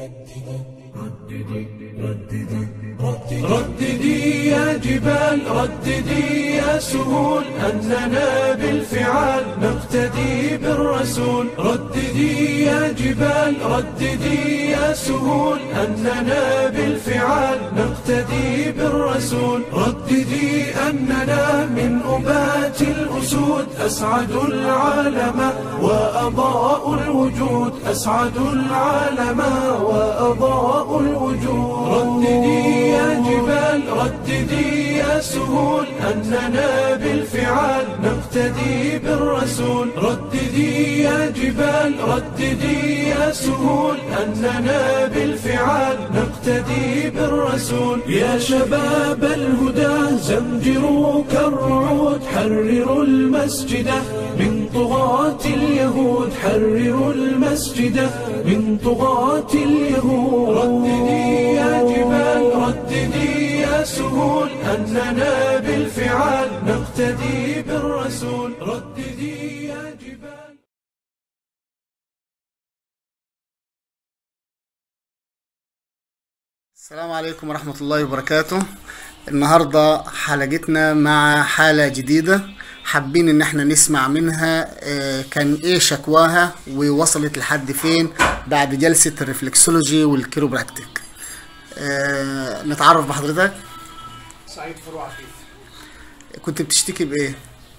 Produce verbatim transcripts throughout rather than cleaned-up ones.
رددي يا جبال رددي يا سهول أننا بالفعال نقتدي بالرسول. رددي يا جبال رددي يا سهول أننا بالفعال نقتدي بالرسول. رددي أننا من أبات الأسود أسعد العالم وأضاء الوجود أسعد العالم وأضاء الوجود. رددي يا جبال رددي يا سهول أننا بالفعال نقتدي بالرسول. رددي يا جبال رددي يا سهول أننا بالفعال نقتدي بالرسول. يا شباب الهدى زمجروا كالرعود حرروا المسجد من طغاة اليهود حرروا المسجد من طغاة اليهود. رددي يا جبال رددي يا سهول أننا بالفعال نقتدي بالرسول. رددي يا جبال. السلام عليكم ورحمة الله وبركاته. النهاردة حلقتنا مع حالة جديدة حابين ان احنا نسمع منها كان ايه شكواها ووصلت لحد فين بعد جلسة الرفلكسولوجي والكيروبراكتيك. نتعرف بحضرتك. سعيد فروع عفيف. كنت بتشتكي بايه؟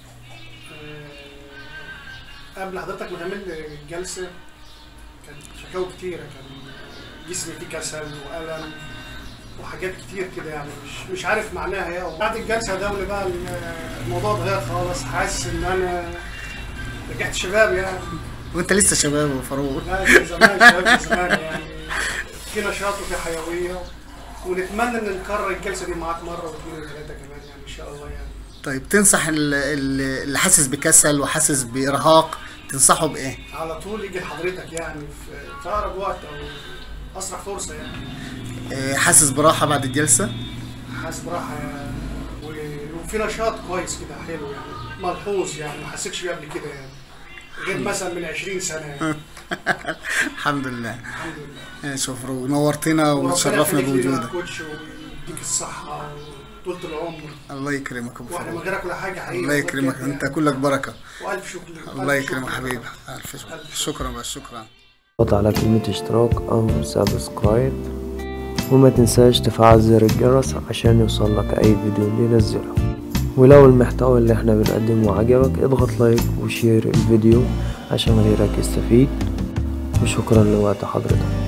قبل حضرتك ما تعمل الجلسة كان شكاوى كتيرة، كان جسمي فيه كسل وألم وحاجات كتير كده يعني مش مش عارف معناها ايه. وبعد الجلسه دولي بقى الموضوع اتغير خالص، حاسس ان انا رجعت شباب يعني. وانت لسه شباب يا فاروق؟ لا من زمان شباب من زمان يعني، في نشاط وفي حيويه، ونتمنى ان نكرر الجلسه دي معاك مره واثنين وثلاثه كمان يعني ان شاء الله يعني. طيب تنصح اللي حاسس بكسل وحاسس بارهاق تنصحه بايه؟ على طول يجي لحضرتك يعني في اقرب وقت او اسرع فرصه يعني. حاسس براحة بعد الجلسة؟ حاسس براحة وفي نشاط كويس كده حلو يعني ملحوظ يعني ما حسيتش بيه قبل كده يعني غير مثلا من عشرين سنة يعني. الحمد لله. الحمد لله. شوف نورتنا وتشرفنا بوجودك. كوتش ويديك الصحة وطولة العمر. الله يكرمك ابو واحنا من غيرك ولا حاجة حقيقي. الله يكرمك يعني. انت كلك بركة. والف شكر. الله يكرمك حبيبي. الف شكر. شكرا بس شكرا. اضغط على كلمة اشتراك او سبسكرايب وما تنساش تفعل زر الجرس عشان يوصلك اي فيديو ننزله. ولو المحتوى اللي احنا بنقدمه عجبك اضغط لايك وشير الفيديو عشان غيرك يستفيد. وشكرا لوقت حضرتك.